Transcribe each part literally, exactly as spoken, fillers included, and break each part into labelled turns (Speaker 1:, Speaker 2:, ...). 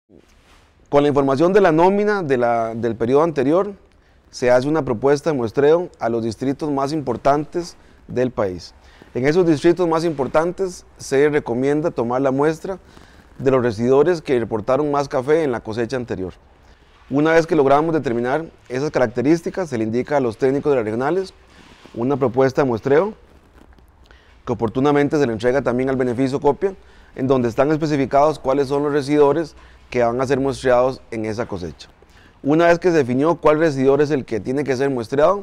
Speaker 1: Con la información de la nómina de la, del periodo anterior, se hace una propuesta de muestreo a los distritos más importantes del país. En esos distritos más importantes se recomienda tomar la muestra de los residores que reportaron más café en la cosecha anterior. Una vez que logramos determinar esas características, se le indica a los técnicos de las regionales una propuesta de muestreo que oportunamente se le entrega también al beneficio copia, en donde están especificados cuáles son los residores que van a ser muestreados en esa cosecha. Una vez que se definió cuál residor es el que tiene que ser muestreado,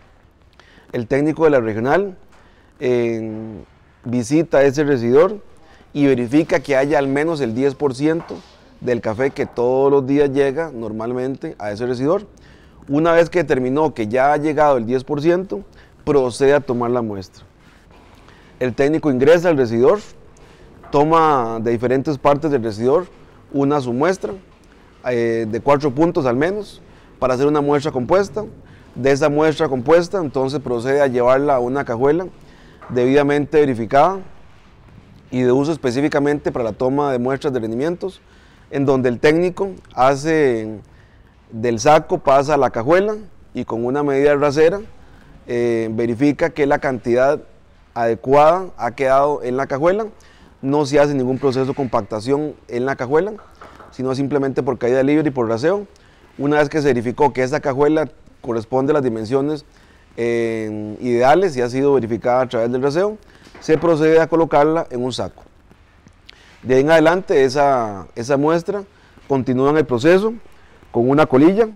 Speaker 1: el técnico de la regional eh, visita ese residor y verifica que haya al menos el diez por ciento del café que todos los días llega normalmente a ese residor. Una vez que determinó que ya ha llegado el diez por ciento, procede a tomar la muestra. El técnico ingresa al residor, toma de diferentes partes del residor una su muestra, eh, de cuatro puntos al menos, para hacer una muestra compuesta. De esa muestra compuesta, entonces procede a llevarla a una cajuela debidamente verificada y de uso específicamente para la toma de muestras de rendimientos, en donde el técnico hace del saco, pasa a la cajuela y con una medida rasera eh, verifica que la cantidad adecuada ha quedado en la cajuela. No se hace ningún proceso de compactación en la cajuela, sino simplemente por caída libre y por raseo. Una vez que se verificó que esa cajuela corresponde a las dimensiones eh, ideales y ha sido verificada a través del raseo, se procede a colocarla en un saco. De ahí en adelante esa, esa muestra continúa en el proceso con una colilla,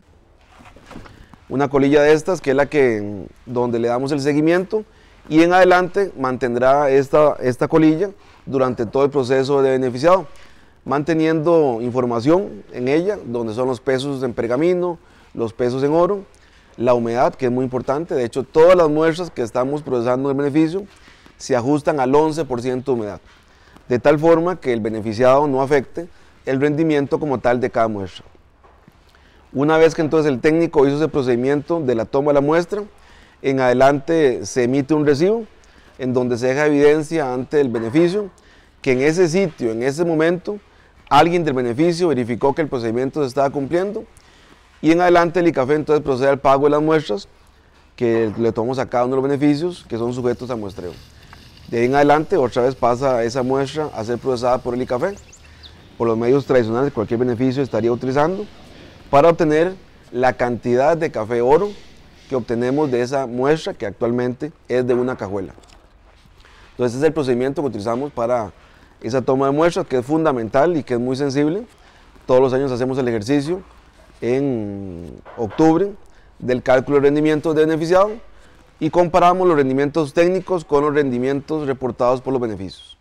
Speaker 1: una colilla de estas que es la que donde le damos el seguimiento, y en adelante mantendrá esta, esta colilla durante todo el proceso de beneficiado, manteniendo información en ella, donde son los pesos en pergamino, los pesos en oro, la humedad, que es muy importante. De hecho, todas las muestras que estamos procesando en el beneficio se ajustan al once por ciento de humedad, de tal forma que el beneficiado no afecte el rendimiento como tal de cada muestra. Una vez que entonces el técnico hizo ese procedimiento de la toma de la muestra, en adelante se emite un recibo en donde se deja evidencia ante el beneficio que en ese sitio, en ese momento, alguien del beneficio verificó que el procedimiento se estaba cumpliendo, y en adelante el ICAFE entonces procede al pago de las muestras que le tomamos a cada uno de los beneficios que son sujetos a muestreo. De ahí en adelante otra vez pasa esa muestra a ser procesada por el ICAFE, por los medios tradicionales que cualquier beneficio estaría utilizando, para obtener la cantidad de café oro que obtenemos de esa muestra, que actualmente es de una cajuela. Entonces ese es el procedimiento que utilizamos para esa toma de muestras, que es fundamental y que es muy sensible. Todos los años hacemos el ejercicio en octubre del cálculo de rendimientos de beneficiado y comparamos los rendimientos técnicos con los rendimientos reportados por los beneficios.